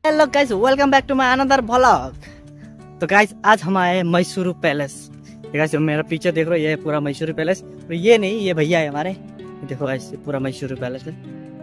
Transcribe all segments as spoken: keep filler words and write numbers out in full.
Hello guys, welcome back to my another vlog. तो guys आज हम आए मैसूर पैलेस। गाइस मेरा पीछे देख रहे हो, ये है पूरा मैसूर पैलेस। तो ये नहीं, ये भैया है हमारे, देखो गाइस पूरा मैसूर पैलेस है।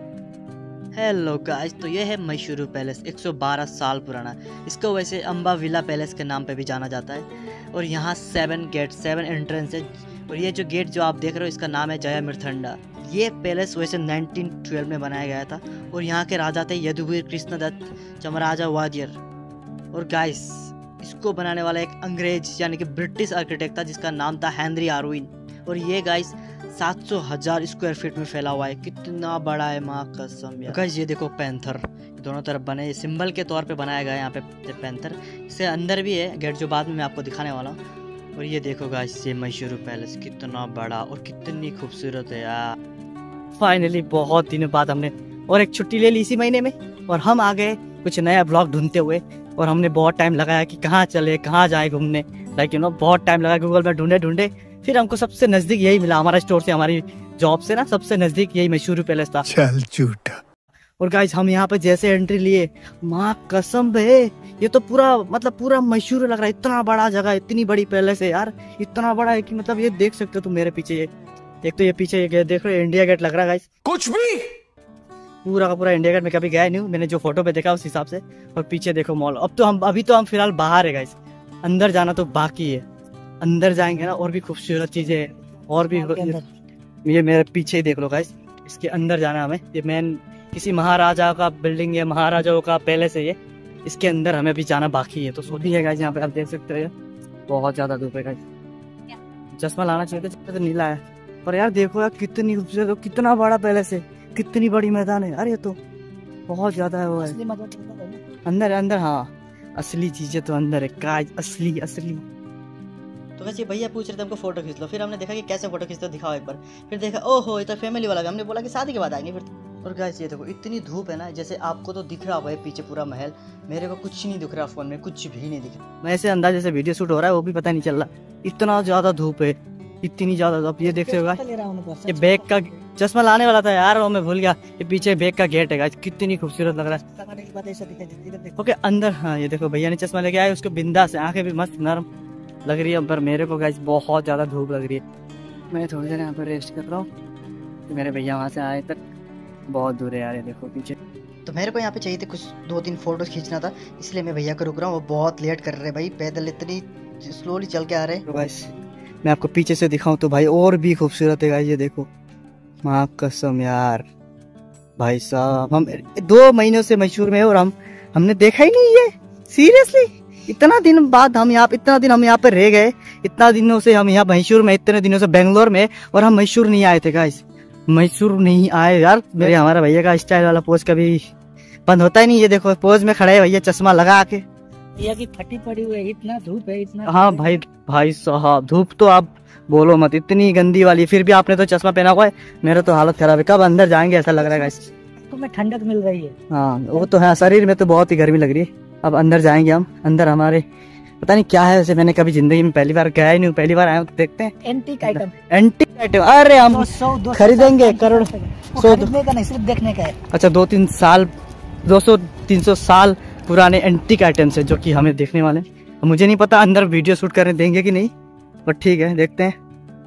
हेलो गाइस, तो ये है मैसूर पैलेस, एक सौ बारह साल पुराना। इसको वैसे अम्बा विला पैलेस के नाम पे भी जाना जाता है। और यहाँ सेवन गेट सेवन एंट्रेंस है। और ये जो गेट जो आप देख रहे हो, इसका नाम है जया मिर्थंडा। ये पैलेस वैसे नाइनटीन ट्वेल्व में बनाया गया था। और यहाँ के राजा थे यदुवीर कृष्णदत्त चमराजा वादियर। और गाइस इसको बनाने वाला एक अंग्रेज यानी कि ब्रिटिश आर्किटेक्ट था, जिसका नाम था हेनरी आर्विन। और ये गाइस सात सौ हजार स्क्वायर फीट में फैला हुआ है। कितना बड़ा है, माँ कसम यार। गाइस ये देखो पैंथर दोनों तरफ बने, सिंबल के तौर पे बनाया गया है यहाँ पे पैंथर। इससे अंदर भी है गेट, जो बाद में मैं आपको दिखाने वाला हूँ। और ये देखो गाइस, ये मैसूर पैलेस कितना बड़ा और कितनी खूबसूरत है यार। फाइनली बहुत दिनों बाद हमने और एक छुट्टी ले ली इसी महीने में, और हम आ गए कुछ नया ब्लॉग ढूंढते हुए। और हमने बहुत टाइम लगाया कि कहाँ चले, कहाँ जाए घूमने, लाइक यू नो बहुत टाइम लगा गूगल में ढूंढे ढूंढे फिर हमको सबसे नजदीक यही मिला। हमारा स्टोर से, हमारी जॉब से ना सबसे नजदीक यही मैसूर पैलेस था। चल झूठा। और गाइस हम यहाँ पे जैसे एंट्री लिए, माँ कसम बे, ये तो पूरा मतलब पूरा मैसूर लग रहा है। इतना बड़ा जगह, इतनी बड़ी पैलेस है यार, इतना बड़ा है कि मतलब ये देख सकते हो तुम मेरे पीछे। ये एक तो ये पीछे ये गेट देख रहे हो, इंडिया गेट लग रहा है गाइस। कुछ भी पूरा का पूरा इंडिया गेट में कभी गया नहीं हूँ, मैंने जो फोटो पे देखा उस हिसाब से। और पीछे देखो मॉल। अब तो हम अभी तो हम फिलहाल बाहर है गाइस, अंदर जाना तो बाकी है। अंदर जाएंगे ना और भी खूबसूरत चीजें है, और भी। ये मेरे पीछे ही देख लो गाइस, इसके अंदर जाना हमें। ये मेन किसी महाराजा का बिल्डिंग है, महाराजाओं का पैलेस है ये। इसके अंदर हमें भी जाना बाकी है। तो सोची है गाइस, यहाँ पे आप देख सकते हो बहुत ज्यादा धूप है गाइस। चश्मा लाना चाहिए था, तो नीला है। पर यार देखो यार कितनी खूबसूरत, कितना बड़ा पैलेस है, कितनी बड़ी मैदान है यार। ये तो बहुत ज्यादा है वो है। अंदर अंदर हाँ, असली चीजें तो अंदर है गाइस, असली असली। तो वैसे भैया पूछ रहे थे हमको फोटो खींच लो, फिर हमने देखा कि कैसे फोटो खींचते हो, दिखाओ एक बार। फिर देखा ओहो ये तो फैमिली वाला है, हमने बोला कि शादी के बाद आएंगे फिर। और गाइस ये देखो इतनी धूप है ना, जैसे आपको तो दिख रहा होगा पीछे पूरा महल, मेरे को कुछ नहीं दिख रहा, फोन में कुछ भी नहीं दिख रहा। मैं ऐसे अंदाजे से वीडियो शूट हो रहा है, वो भी पता नहीं चल रहा, इतना ज्यादा धूप है, इतनी ज्यादा। आप ये देख सकते हो, ये बैग का चश्मा लाने वाला था यार, वो मैं भूल गया। ये पीछे बैग का गेट है गाइस, कितनी खूबसूरत लग रहा है। ओके अंदर, हाँ ये देखो भैया ने चश्मा लेके आए, उसको बिंदास है, आंखें भी मस्त नरम लग रही है। पर मेरे को गाइस बहुत ज्यादा धूप लग रही है। मैं थोड़ी देर यहाँ पर रेस्ट कर रहा हूँ। मेरे भैया वहाँ से आए तक बहुत दूर है यार, ये देखो पीछे। तो मेरे को यहाँ पे चाहिए थे कुछ दो तीन फोटोज खींचना था, इसलिए मैं भैया को रुक रहा हूँ। वो बहुत लेट कर रहे भाई, पैदल इतनी स्लोली चल के आ रहे हैं। तो गाइस मैं आपको पीछे से दिखाऊं तो भाई और भी खूबसूरत है गाइस, ये देखो। माँ कसम यार भाई साहब, हम दो महीनों से मैसूर में है और हम हमने देखा ही नहीं ये, सीरियसली। इतना दिन बाद हम यहाँ, इतना दिन हम यहाँ पे रह गए, इतना दिनों से हम यहाँ मैसूर में, इतने दिनों से बेंगलोर में, और हम मैसूर नहीं आए थे गाइस। मैसूर नहीं आए यार। मेरे हमारा भैया का स्टाइल वाला पोज कभी बंद होता ही नहीं। ये देखो पोज में खड़े है भैया, चश्मा लगा के। भैया की फटी पड़ी हुई है, इतना धूप है, इतना। हाँ भाई भाई साहब धूप तो आप बोलो मत, इतनी गंदी वाली। फिर भी आपने तो चश्मा पहना हुआ है, मेरा तो हालत खराब है। कब अंदर जाएंगे ऐसा लग रहा है गाइस। तो मैं ठंडक मिल रही है। हाँ वो तो है, शरीर में तो बहुत ही गर्मी लग रही है। अब अंदर जाएंगे हम। अंदर हमारे पता नहीं क्या है, वैसे मैंने कभी जिंदगी में पहली बार गया ही नहीं, पहली बार आया हूँ। तो देखते हैं एंटीक आइटम। एंटीक आइटम, अरे हम खरीदेंगे करोड़। सौ का नहीं, सिर्फ देखने का है। अच्छा दो तीन साल, दो सौ तीन सौ साल पुराने एंटीक आइटम्स है जो कि हमें देखने वाले हैं। मुझे नहीं पता अंदर वीडियो शूट करने देंगे कि नहीं, पर ठीक है देखते हैं।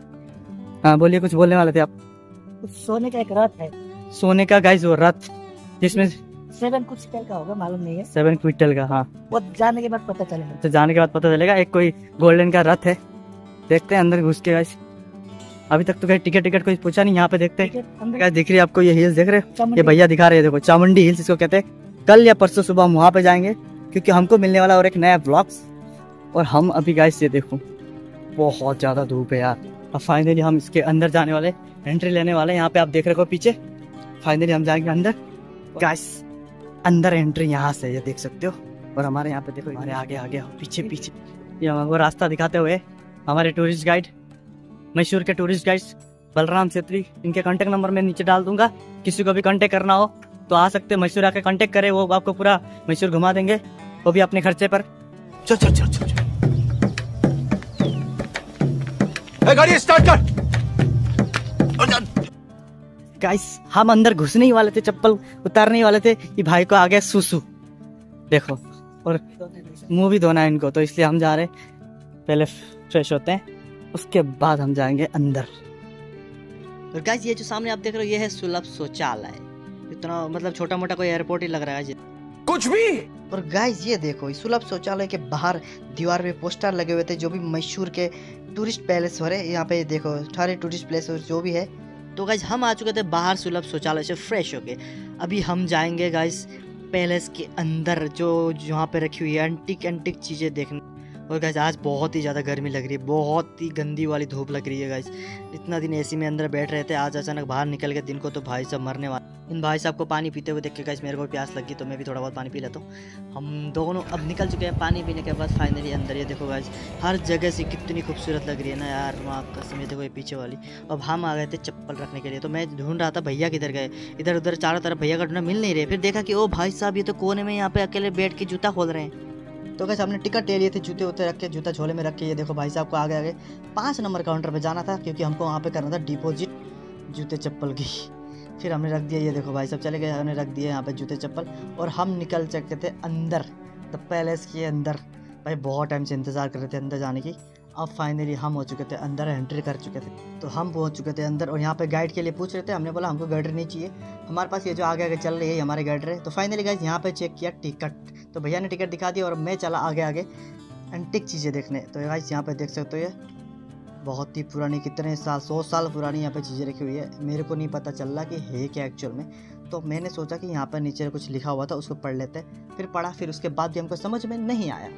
हाँ बोलिए, कुछ बोलने वाले थे आप। सोने का एक रथ है, सोने का गाइस वो रथ, जिसमें सेवन क्विंटल का होगा, मालूम नहीं है। सेवन क्विंटल का, हाँ वो जाने के बाद पता चलेगा। तो जाने के बाद पता चलेगा। एक कोई गोल्डन का रथ है, देखते हैं अंदर घुस के गाइस। अभी तक तो कहीं टिकट टिकट कोई पूछा नहीं, यहाँ पे देखते हैं। दिख रही है आपको ये हिल्स, देख रहे हो, ये भैया दिखा रहे हैं, देखो चामुंडी हिल्स इसको कहते हैं। कल या परसों सुबह हम वहाँ पे जाएंगे, क्योंकि हमको मिलने वाला और एक नया ब्लॉग्स। और हम अभी गाइस ये देखो बहुत ज्यादा धूप है यार। अब फाइनली हम इसके अंदर जाने वाले, एंट्री लेने वाले। यहाँ पे आप देख रहे हो पीछे, फाइनली हम जाएंगे अंदर गाइस। अंदर एंट्री यहाँ से, ये देख सकते हो। और हमारे यहाँ पे देखो, हमारे आगे आगे पीछे पीछे ये वो रास्ता दिखाते हुए हमारे टूरिस्ट गाइड, मैसूर के टूरिस्ट गाइड्स बलराम छेत्री। इनके कांटेक्ट नंबर मैं नीचे डाल दूंगा, किसी को भी कांटेक्ट करना हो तो आ सकते हैं, मैसूर आके कांटेक्ट करे, वो आपको पूरा मैसूर घुमा देंगे, वो भी अपने खर्चे पर। चल चल चल चल गाड़ी स्टार्ट कर। गाइस हम अंदर घुसने ही वाले थे, चप्पल उतारने ही वाले थे कि भाई को आ गया सुसु। देखो, और मुंह भी धोना है इनको, तो इसलिए हम जा रहे हैं, पहले फ्रेश होते हैं, उसके बाद हम जाएंगे अंदर। और गाइस ये जो सामने आप देख रहे हो ये है सुलभ शौचालय। इतना मतलब छोटा मोटा कोई एयरपोर्ट ही लग रहा है कुछ भी। और गाइस ये देखो, इस सुलभ शौचालय के बाहर दीवार पे पोस्टर लगे हुए थे जो भी मैसूर के टूरिस्ट पैलेस हो रहे, यहाँ पे देखो सारे टूरिस्ट प्लेस जो भी है। तो गाइस हम आ चुके थे बाहर सुलभ शौचालय से फ्रेश होके। अभी हम जाएंगे गाइस पैलेस के अंदर, जो यहाँ पे रखी हुई है एंटिक एंटिक चीजें देखने। और गाइस आज बहुत ही ज़्यादा गर्मी लग रही है, बहुत ही गंदी वाली धूप लग रही है गाइस। इतना दिन एसी में अंदर बैठ रहे थे, आज अचानक बाहर निकल गए दिन को, तो भाई सब मरने वाले। इन भाई साहब को पानी पीते हुए देख के गाइस मेरे को प्यास लगी, तो मैं भी थोड़ा बहुत पानी पी लेता हूँ। हम दोनों अब निकल चुके हैं पानी पीने के बाद फाइनली अंदर। ये देखो गाइस हर जगह से कितनी खूबसूरत लग रही है ना यार, वहाँ कसम। ये देखो ये पीछे वाली। अब हम आ गए थे चप्पल रखने के लिए, तो मैं ढूंढ रहा था भैया किधर गए, इधर उधर चारों तरफ भैया का ढूंढा, मिल नहीं रहे। फिर देखा कि ओ भाई साहब ये तो कोने में यहाँ पे अकेले बैठ के जूता खोल रहे हैं। तो कैसे हमने टिकट ले लिए थे, जूते उते रख के, जूता झोले में रख के। ये देखो भाई साहब को आगे आगे पाँच नंबर काउंटर पे जाना था, क्योंकि हमको वहाँ पे करना था डिपॉजिट जूते चप्पल की। फिर हमने रख दिया, ये देखो भाई साहब चले गए, हमने रख दिए यहाँ पे जूते चप्पल, और हम निकल चुके थे अंदर, द पैलेस के अंदर। भाई बहुत टाइम से इंतज़ार कर रहे थे अंदर जाने की। अब फाइनली हम हो चुके थे अंदर, एंट्री कर चुके थे। तो हम पहुंच चुके थे अंदर, और यहाँ पे गाइड के लिए पूछ रहे थे। हमने बोला हमको गाइडर नहीं चाहिए, हमारे पास ये जो आगे आगे चल रही है हमारे गाइडर है। तो फाइनली गाइस यहाँ पे चेक किया टिकट, तो भैया ने टिकट दिखा दिया, और मैं चला आगे आगे एंटिक चीज़ें देखने। तो गाइस यहाँ पे देख सकते हो, ये बहुत ही पुरानी, कितने साल, सौ साल पुरानी यहाँ पे चीज़ें रखी हुई है। मेरे को नहीं पता चल रहा कि है क्या एक्चुअल में, तो मैंने सोचा कि यहाँ पर नीचे कुछ लिखा हुआ था उसको पढ़ लेते। फिर पढ़ा, फिर उसके बाद भी हमको समझ में नहीं आया,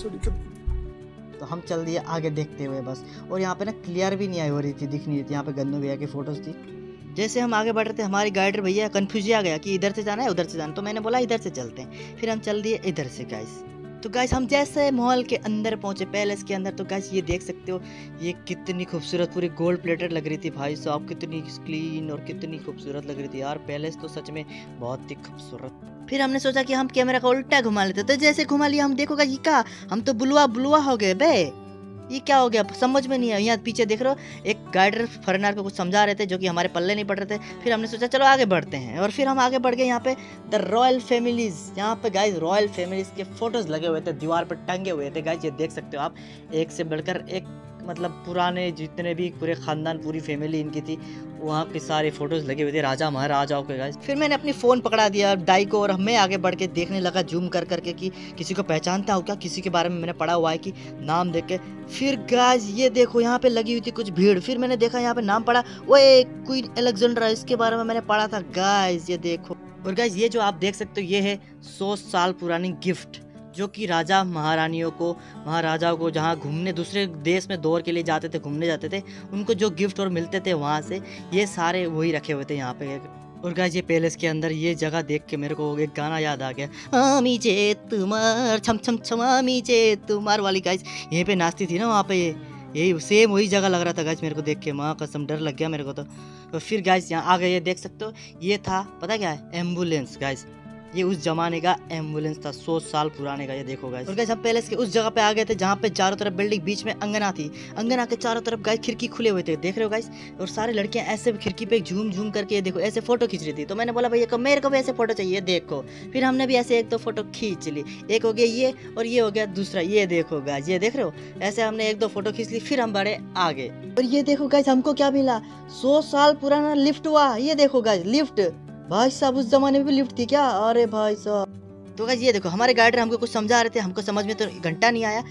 तो हम चल दिए आगे देखते हुए बस। और यहाँ पे ना क्लियर भी नहीं आई हो रही थी, दिख नहीं रही थी। यहाँ पे गन्नू भैया की फोटोज थी। जैसे हम आगे बढ़ रहे थे, हमारी गाइडर भैया कंफ्यूज आ गया कि इधर से जाना है उधर से जाना, तो मैंने बोला इधर से चलते हैं। फिर हम चल दिए इधर से गाइस। तो गाइस हम जैसे मॉल के अंदर पहुंचे, पैलेस के अंदर, तो गाइस ये देख सकते हो ये कितनी खूबसूरत, पूरी गोल्ड प्लेटेड लग रही थी भाई साहब, कितनी क्लीन और कितनी खूबसूरत लग रही थी यार। पैलेस तो सच में बहुत ही खूबसूरत। फिर हमने सोचा कि हम कैमरा का उल्टा घुमा लेते, तो जैसे घुमा लिया हम, देखो ये क्या, हम तो बुलवा बुलवा हो गए बे, ये क्या हो गया समझ में नहीं आया। यहाँ पीछे देख रहे हो एक गाइडर फॉरेनर को कुछ समझा रहे थे, जो कि हमारे पल्ले नहीं पड़ रहे थे। फिर हमने सोचा चलो आगे बढ़ते हैं, और फिर हम आगे बढ़ गए। यहाँ पे द रॉयल फैमिलीज, यहाँ पे गाइस रॉयल फैमिलीज के फोटोज लगे हुए थे, दीवार पर टंगे हुए थे गाइस। ये देख सकते हो आप, एक से बढ़कर एक, मतलब पुराने जितने भी पूरे खानदान, पूरी फैमिली इनकी थी, वहाँ के सारे फोटोज लगे हुए थे राजा महाराजाओं के गाइस। फिर मैंने अपनी फ़ोन पकड़ा दिया डाई को, और मैं आगे बढ़ के देखने लगा जूम कर करके कि किसी को पहचानता हूँ क्या, किसी के बारे में मैंने पढ़ा हुआ है कि नाम देख के। फिर गाइस ये देखो यहाँ पे लगी हुई थी कुछ भीड़। फिर मैंने देखा यहाँ पे नाम पढ़ा, वो एक क्वीन अलेक्जेंड्रा, इसके बारे में मैंने पढ़ा था गाइस। ये देखो, और गाइस ये जो आप देख सकते हो ये है सौ साल पुरानी गिफ्ट, जो कि राजा महारानियों को, महाराजाओं को जहाँ घूमने दूसरे देश में दौर के लिए जाते थे, घूमने जाते थे, उनको जो गिफ्ट और मिलते थे वहाँ से, ये सारे वही रखे हुए थे यहाँ पे। और गाइस ये पैलेस के अंदर ये जगह देख के मेरे को एक गाना याद आ गया, आमी जे तुम्हार छम छम छम आमी जे तुम्हार वाली। गाइस यहीं पे नाचती थी ना वहाँ पे, ये यही सेम वही जगह लग रहा था गाइस मेरे को देख के, माँ कसम डर लग गया मेरे को तो। तो फिर गाइस यहाँ आ गए, ये देख सकते हो ये था, पता क्या है, एम्बुलेंस गाइस। ये उस जमाने का एम्बुलेंस था, सौ साल पुराने का। ये देखो गाइस। और गाइस हम पैलेस के उस जगह पे आ गए थे जहाँ पे चारों तरफ बिल्डिंग, बीच में अंगना थी, अंगना के चारों तरफ गाइस खिड़की खुले हुए थे, देख रहे हो गाइस। और सारे लड़कियां ऐसे खिड़की पे झूम झूम करके, ये देखो ऐसे फोटो खींच रही थी। तो मैंने बोला भैया को, मेरे को भी ऐसे फोटो चाहिए, देखो। फिर हमने भी ऐसे एक दो फोटो खींच ली, एक हो गया ये, और ये हो गया दूसरा, ये देखो गाइस, ये देख रहे हो, ऐसे हमने एक दो फोटो खींच ली। फिर हम बढ़े आगे, और ये देखो गाइस हमको क्या मिला, सौ साल पुराना लिफ्ट हुआ। ये देखो गाइस लिफ्ट, भाई साहब उस जमाने में भी लिफ्ट थी क्या, अरे भाई साहब। तो गाइस ये देखो हमारे गाइडर हमको कुछ समझा रहे थे, हमको समझ में तो घंटा नहीं आया।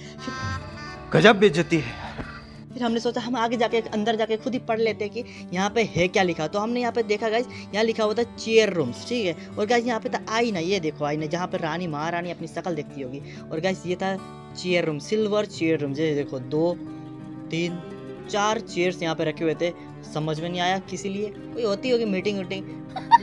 गजब बेइज्जती है। फिर हमने सोचा हम आगे जाके अंदर जाके खुद ही पढ़ लेते कि यहाँ पे है क्या लिखा। तो हमने यहाँ पे देखा गाइस, यहाँ लिखा हुआ था चेयर रूम्स, ठीक है। और गाइस यहाँ पे था आईना, ये देखो आईना, जहाँ पे रानी महारानी अपनी शक्ल देखती होगी। और गाइस ये था chair room, silver chair room. ये देखो दो तीन चार चेयर्स यहाँ पे रखे हुए थे, समझ में नहीं आया किसी लिए, कोई होती होगी मीटिंग वीटिंग।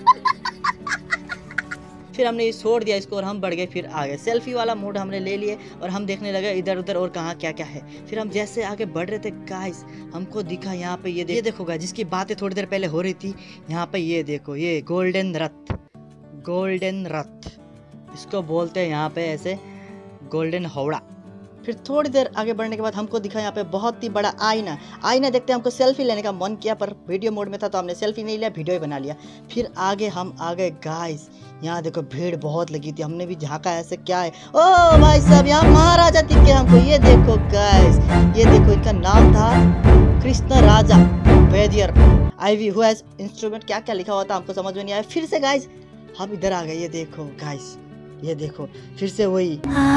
फिर हमने ये छोड़ दिया इसको, और हम बढ़ गए फिर आगे। सेल्फी वाला मोड हमने ले लिए, और हम देखने लगे इधर उधर और कहाँ क्या क्या है। फिर हम जैसे आगे बढ़ रहे थे गाइस, हमको दिखा यहाँ पे, ये ये देखो गाइस, जिसकी बातें थोड़ी देर पहले हो रही थी, यहाँ पे ये देखो, ये गोल्डन रथ, गोल्डन रथ इसको बोलते हैं यहाँ पे, ऐसे गोल्डन हौड़ा। फिर थोड़ी देर आगे बढ़ने के बाद हमको दिखा यहाँ पे बहुत ही बड़ा आईना। आईना देखते हमको सेल्फी लेने का मन किया, पर वीडियो मोड में था तो हमने सेल्फी नहीं लिया, वीडियो ही बना लिया। फिर आगे हम आ गए गाइस, यहाँ देखो भीड़ बहुत लगी थी, हमने भी झांका ऐसे क्या है। ओ भाई साहब यहाँ महाराजा दिखे हमको। ये देखो गाइस, ये देखो इनका नाम था Krishna Raja Wadiyar IV who has instrument. क्या क्या लिखा हुआ था हमको समझ में नहीं आया। फिर से गाइस हम इधर आ गए। ये देखो गाइस, ये देखो फिर से वही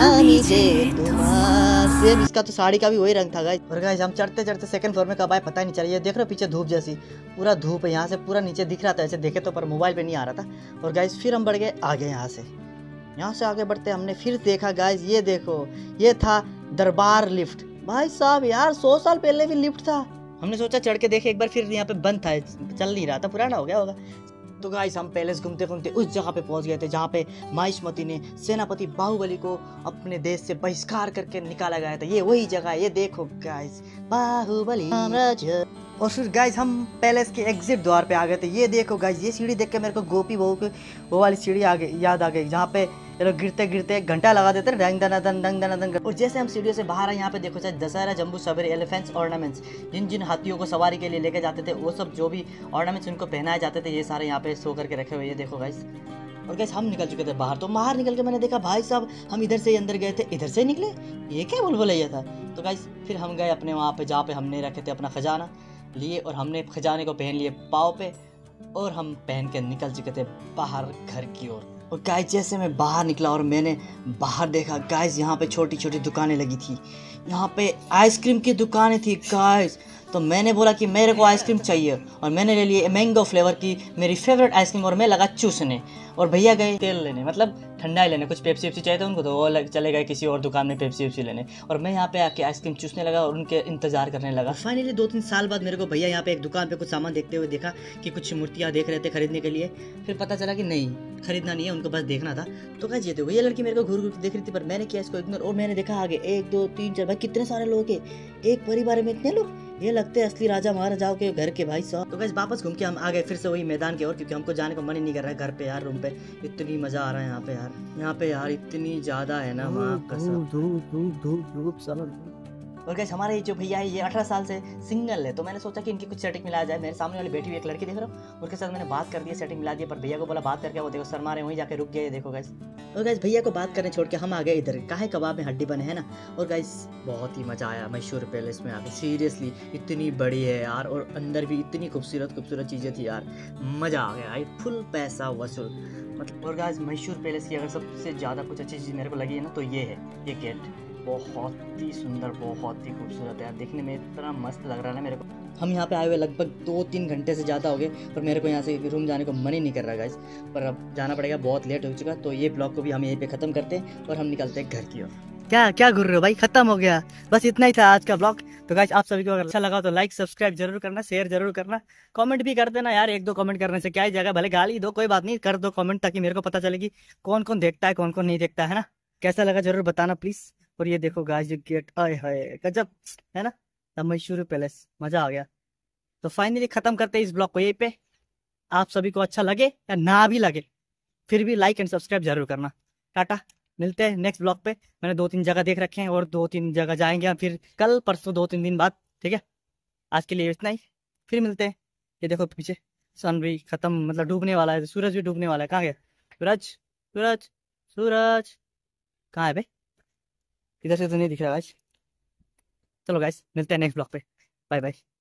सेम, इसका तो साड़ी का भी वही रंग था गाइस। और गाइस हम चढ़ते चढ़ते सेकंड फ्लोर में कब आए पता ही नहीं चला। ये देख रहे हो पीछे धूप जैसी पूरा धूप है, यहाँ से पूरा नीचे दिख रहा था ऐसे देखे तो, पर मोबाइल पे नहीं आ रहा था। और गाइस फिर हम बढ़ गए आगे, यहाँ से यहाँ से आगे बढ़ते हमने फिर देखा गाइस, ये देखो ये था दरबार लिफ्ट। भाई साहब यार सौ साल पहले भी लिफ्ट था। हमने सोचा चढ़ के देखे एक बार, फिर यहाँ पे बंद था, चल नहीं रहा था, पुराना हो गया होगा। तो गाइस हम पैलेस घूमते घूमते उस जगह पे पहुंच गए थे जहाँ पे महिष्मति ने सेनापति बाहुबली को अपने देश से बहिष्कार करके निकाला गया था। ये वही जगह है, ये देखो गाइस बाहुबली साम्राज्य। और फिर गाइस हम पैलेस के एग्जिट द्वार पे आ गए थे। ये देखो गाइस, ये सीढ़ी देख के मेरे को गोपी बहू की वो वाली सीढ़ी आ गई, याद आ गई, जहाँ पे ये लोग गिरते गिरते घंटा लगा देते रंग दन दन दन दन दन। और जैसे हम सीढ़ियों से बाहर आए, यहाँ पे देखो चाहे दशहरा जम्बू सवेरे एलिफेंट्स ऑर्नामेंट्स, जिन जिन हाथियों को सवारी के लिए लेके जाते थे, वो सब जो भी ऑर्नामेंट्स उनको पहनाए जाते थे, ये सारे यहाँ पे शो करके रखे हुए। ये देखो गाइस। और गाइस हम निकल चुके थे बाहर। तो बाहर निकल के मैंने देखा भाई साहब हम इधर से अंदर गए थे, इधर से निकले, ये क्या बुलबुलैया था। तो गाइस फिर हम गए अपने वहाँ पे जहाँ पे हमने रखे थे अपना खजाना लिए, और हमने खजाने को पहन लिए पाँव पे, और हम पहन के निकल चुके थे बाहर घर की ओर। और गाइस जैसे मैं बाहर निकला और मैंने बाहर देखा गाइस, यहाँ पे छोटी छोटी दुकानें लगी थी, यहाँ पे आइसक्रीम की दुकानें थी गाइस। तो मैंने बोला कि मेरे को आइसक्रीम चाहिए, और मैंने ले लिए मैंगो फ्लेवर की मेरी फेवरेट आइसक्रीम, और मैं लगा चूसने। और भैया गए तेल लेने, मतलब ठंडा ही लेने, कुछ पेप्सी वेप्सी चाहिए था उनको, तो वो चले गए किसी और दुकान में पेप्सी वेप्सी लेने। और मैं यहाँ पे आके आइसक्रीम चूसने लगा और उनके इंतजार करने लगा। फाइनली दो तीन साल बाद मेरे को भैया यहाँ पे एक दुकान पे कुछ सामान देखते हुए देखा कि कुछ मूर्तियाँ देख रहे थे खरीदने के लिए। फिर पता चला कि नहीं खरीदना नहीं है, उनको बस देखना था। तो कहा ये देखो ये लड़की मेरे को घूर घूर देख रही थी, पर मैंने किया इसको इग्नोर। और मैंने देखा आगे एक दो तीन चार, भाई कितने सारे लोग हैं एक परिवार में, इतने लोग, ये लगते हैं असली राजा महाराजाओं के घर के भाई साहब। तो गाइस वापस घूम के हम आ गए फिर से वही मैदान के ओर, क्योंकि हमको जाने को मन ही नहीं कर रहा है घर पे यार, रूम पे। इतनी मजा आ रहा है यहाँ पे यार, यहाँ पे यार इतनी ज्यादा है ना वहाँ कसम। धूप धूप धूप धूप साला। और गाइस हमारे जो भैया है ये अठारह साल से सिंगल है, तो मैंने सोचा कि इनकी कुछ सेटिंग मिला जाए। मेरे सामने वाली बैठी हुई एक लड़की देख रहा हूँ, उनके साथ मैंने बात कर दी, सेटिंग मिला दी, पर भैया को बोला बात करके, वो देखो सर मारे वहीं जाके रुक गए। देखो गाइस। और गाइस भैया को बात करने छोड़ के हम आ गए इधर, काहे कबाब में हड्डी बने है ना। और गाइस बहुत ही मजा आया मैसूर पैलेस में आके, सीरियसली इतनी बड़ी है यार, और अंदर भी इतनी खूबसूरत खूबसूरत चीजें थी यार, मजा आ गया, फुल पैसा वसूल मतलब। और गाइस मैसूर पैलेस की अगर सबसे ज्यादा कुछ अच्छी चीज मेरे को लगी है ना, तो ये है ये गेट, बहुत ही सुंदर, बहुत ही खूबसूरत है यार, देखने में इतना मस्त लग रहा है ना मेरे को। हम यहाँ पे आए हुए लगभग दो तीन घंटे से ज़्यादा हो गए, पर मेरे को यहाँ से रूम जाने को मन ही नहीं कर रहा गाइस, पर अब जाना पड़ेगा, बहुत लेट हो चुका। तो ये ब्लॉग को भी हम यहीं पे ख़त्म करते हैं और हम निकलते हैं घर की ओर। क्या क्या घूर रहे हो भाई, खत्म हो गया, बस इतना ही था आज का ब्लॉग। तो गाइस आप सभी को अगर अच्छा लगा तो लाइक सब्सक्राइब जरूर करना, शेयर जरूर करना, कमेंट भी कर देना यार। एक दो कमेंट करने से क्या ही जगह, भले गाली दो कोई बात नहीं, कर दो कमेंट, ताकि मेरे को पता चले कि कौन कौन देखता है कौन कौन नहीं देखता है ना। कैसा लगा जरूर बताना प्लीज। और ये देखो गाइस जो गेट, आए हाय गजब है ना, द मैसूर पैलेस, मजा आ गया। तो फाइनली खत्म करते हैं इस ब्लॉग को यहीं पे। आप सभी को अच्छा लगे या ना भी लगे, फिर भी लाइक एंड सब्सक्राइब जरूर करना। टाटा, मिलते हैं नेक्स्ट ब्लॉग पे। मैंने दो तीन जगह देख रखे हैं और दो तीन जगह जाएंगे हम फिर कल परसों, दो तीन दिन बाद, ठीक है। आज के लिए इतना ही, फिर मिलते हैं। ये देखो पीछे सन भी खत्म, मतलब डूबने वाला है, सूरज भी डूबने वाला है। कहाँ गया सूरज, सूरज सूरज कहाँ है भाई, इधर से तो नहीं दिख रहा गाइस। चलो गाइस मिलते हैं नेक्स्ट ब्लॉग पे, बाय बाय।